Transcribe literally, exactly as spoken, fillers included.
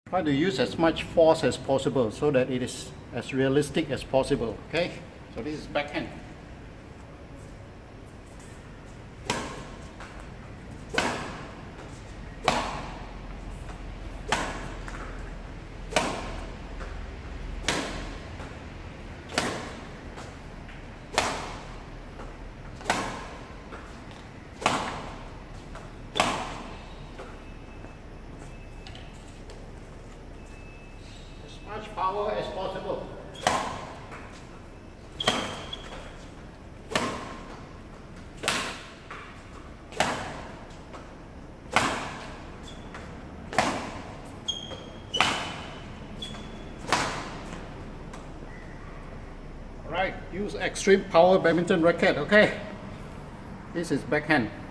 Try to use as much force as possible so that it is as realistic as possible. Okay, so this is backhand. As much power as possible. Alright, use extreme power badminton racket, okay? This is backhand.